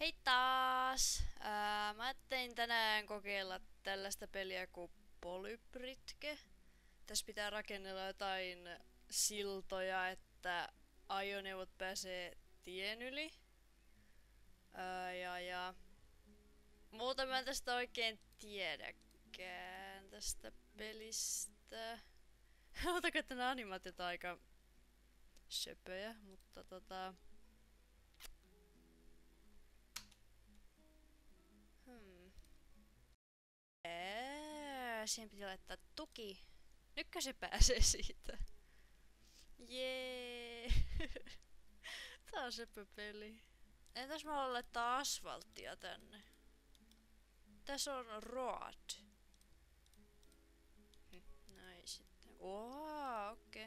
Hei taas! Mä tein tänään kokeilla tällaista peliä kuin Polybritke. Tässä pitää rakennella jotain siltoja, että ajoneuvot pääsee tien yli. Ja muuta mä en tästä oikein tiedäkään tästä pelistä. Ootako, että nämä animaatiot on aika söpöjä, mutta siihen piti laittaa tuki. Nytkö se pääsee siitä? Jee! Tää on söpöpeli. Entäs mä haluan laittaa asfalttia tänne? Tässä on road. Näin sitten. Okei.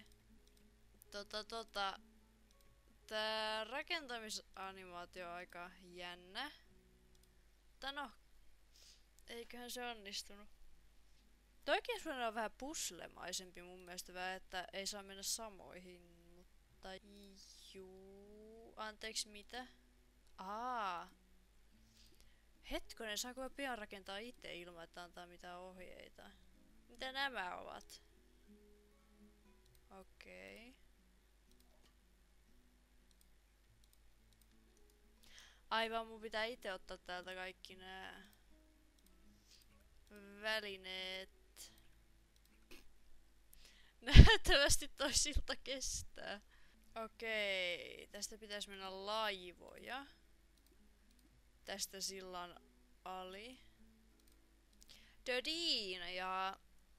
Tää rakentamisanimaatio on aika jännä. Mutta no, eiköhän se onnistunut. Toikin on vähän puslemaisempi mun mielestä vähän, että ei saa mennä samoihin, mutta juu, anteeksi mitä? Hetkonen, saanko mä pian rakentaa itse ilman, että antaa mitään ohjeita? Mitä nämä ovat? Okei. Aivan, mun pitää itse ottaa täältä kaikki nää välineet. Nähtävästi toi silta kestää. Okei, tästä pitäisi mennä laivoja. Tästä sillan ali. Dodin ja...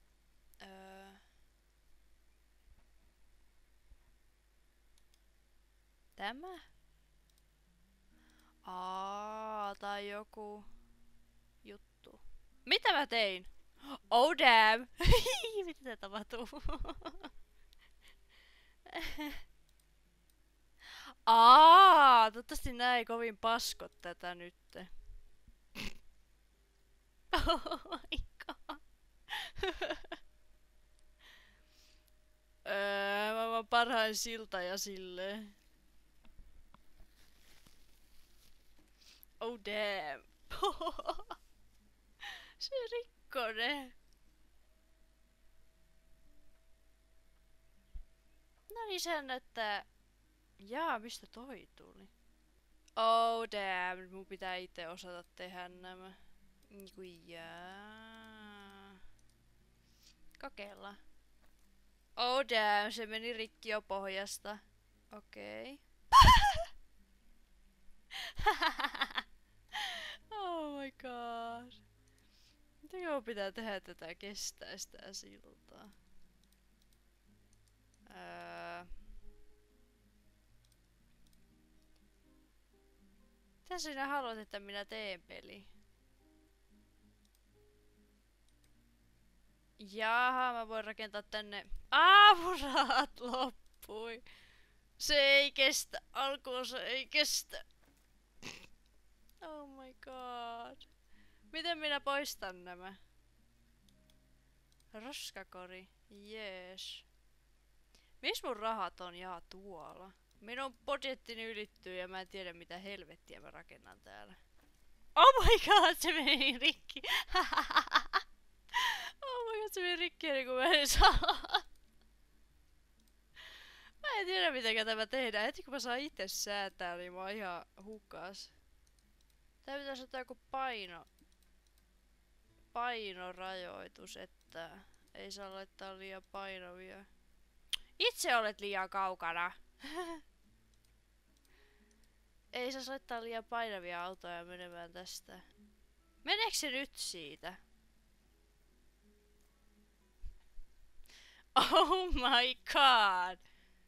Tämä? Tai joku juttu. Mitä mä tein? Oh damn! Mitä tää tapahtuu? Toivottavasti nää ei kovin paskot tätä nytte. Oh my god. Maailman parhain silta ja silleen. Oh damn. Se rikkone. No niin, se näyttää... mistä toi tuli? Oh damn, mun pitää itse osata tehdä nämä. Niinku kokeillaan. Oh damn, se meni rikki jo pohjasta. Okei. Oh my god. Mitä mun pitää tehdä, että tää kestäis tää siltaa? Mitä sinä haluat, että minä teen peli? Jaha, mä voin rakentaa tänne... mun rahat loppui. Se ei kestä. Alkuun se ei kestä. Oh my god. Miten minä poistan nämä? Roskakori. Jees. Miss mun rahat on? Tuolla. Minun budjettini ylittyy ja mä en tiedä mitä helvettiä mä rakennan täällä. Oh my god, se meni rikki. Oh my god, se meni rikki ennen kuin mä en saa. Mä en tiedä mitenkä tämä tehdään. Heti kun mä saan itse säätää, niin mä oon ihan hukas. Tää pitäisi ottaa joku painorajoitus, että ei saa laittaa liian painavia. Itse olet liian kaukana. Ei saa laittaa liian painavia autoja menemään tästä. Meneekö se nyt siitä? Oh my god!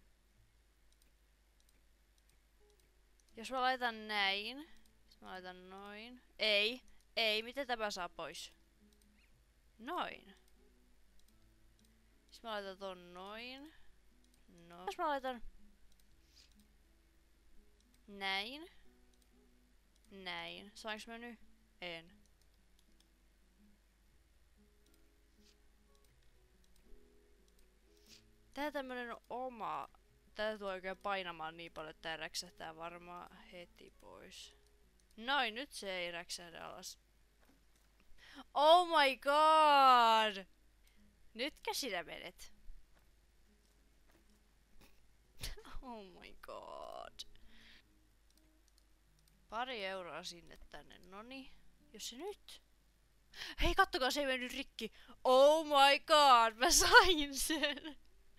Jos mä laitan näin, mä laitan noin. Ei, miten tämä saa pois? Noin. Sitten mä laitan ton noin. No. Jos mä laitan näin. Näin. Saanko mä nyt? En. Tää tämmönen oma Tää tulee oikein painamaan niin paljon, että tää räksähtää varmaan heti pois. Noin, nyt se ei räksähdä alas. Oh my god! Nytkä sinä menet? Oh my god. 2 euroa sinne tänne, noni. Jos se nyt... Hei, kattokaa, se ei mennyt rikki. Oh my god, mä sain sen.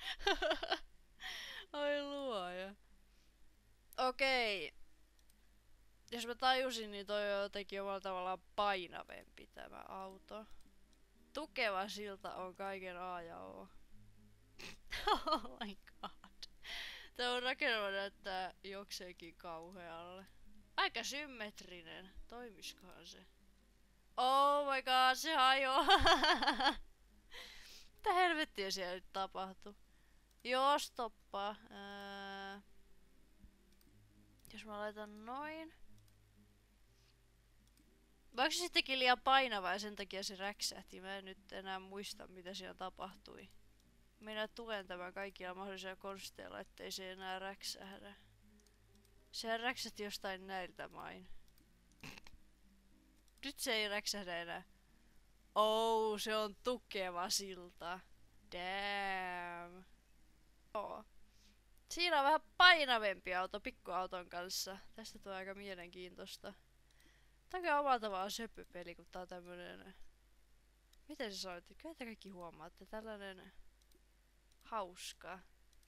Oi luoja. Okei. Jos mä tajusin, niin toi on jotenkin omalla tavallaan painavempi tämä auto. Tukeva silta on kaiken A ja O. Oh my god. Tämä rakennelma näyttää jokseenkin kauhealle. Aika symmetrinen. Toimiskohan se? Oh my god, se hajoaa. Mitä helvettiä siellä nyt tapahtuu? Joo, stoppa. Jos mä laitan noin. Vaikka se sittenkin liian painava ja sen takia se räksähti. Mä en nyt enää muista mitä siellä tapahtui. Minä tuen tämän kaikilla mahdollisilla konsteilla, ettei se enää räksähdä. Sehän räksähti jostain näiltä main. Nyt se ei räksähdä enää. Oh, se on tukeva silta. Damn. Oh. Siinä on vähän painavempi auto pikkuauton kanssa. Tästä tulee aika mielenkiintoista. Tää on omalla tavallaan söpöpeli, kun tää on tämmönen... Miten se sanoit? Kyllä te kaikki huomaatte. Tällainen... Hauska.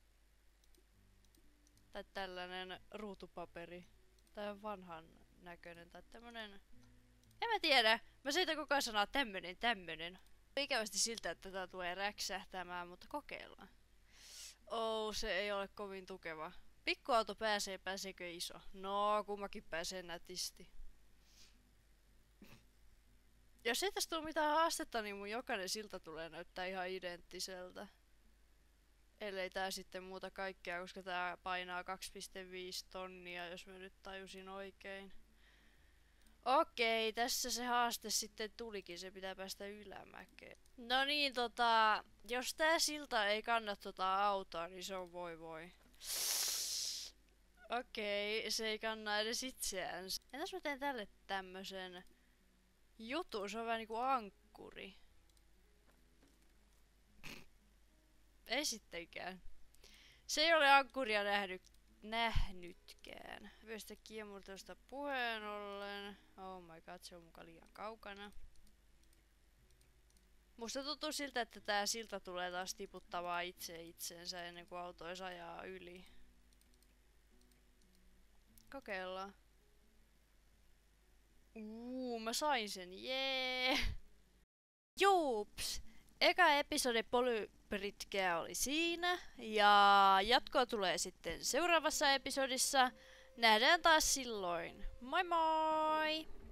Tai tällainen ruutupaperi. Tai vanhan näköinen. Tai tämmönen... En mä tiedä. Mä seitän koko ajan sanaa tämmönen. Ikävästi siltä, että tää tulee räksähtämään, mutta kokeillaan. Oh, se ei ole kovin tukeva. Pikkuauto pääseekö iso? No, kummakin pääsee nätisti. Jos ei tästä tule mitään haastetta, niin mun jokainen silta tulee näyttää ihan identtiseltä. Ellei tää sitten muuta kaikkea, koska tää painaa 2,5 tonnia, jos mä nyt tajusin oikein. Okei, tässä se haaste sitten tulikin, se pitää päästä ylämäkeen. No niin, jos tää silta ei kanna autoa, niin se on voi. Okei, se ei kanna edes itseään. Entäs mä teen tälle tämmösen jutun, se on vähän niinku ankkuri. Ei sittenkään. Se ei ole ankkuria nähnytkään. Vyöstä kiemurtelusta puheen ollen. Oh my god, se on muka liian kaukana. Musta tuntuu siltä, että tää silta tulee taas tiputtamaan itseensä ennen kuin auto edes ajaa yli. Kokeillaan. Mä sain sen, jee! Juups! Eka episode Polybritkeä oli siinä, ja jatkoa tulee sitten seuraavassa episodissa. Nähdään taas silloin. Moi moi!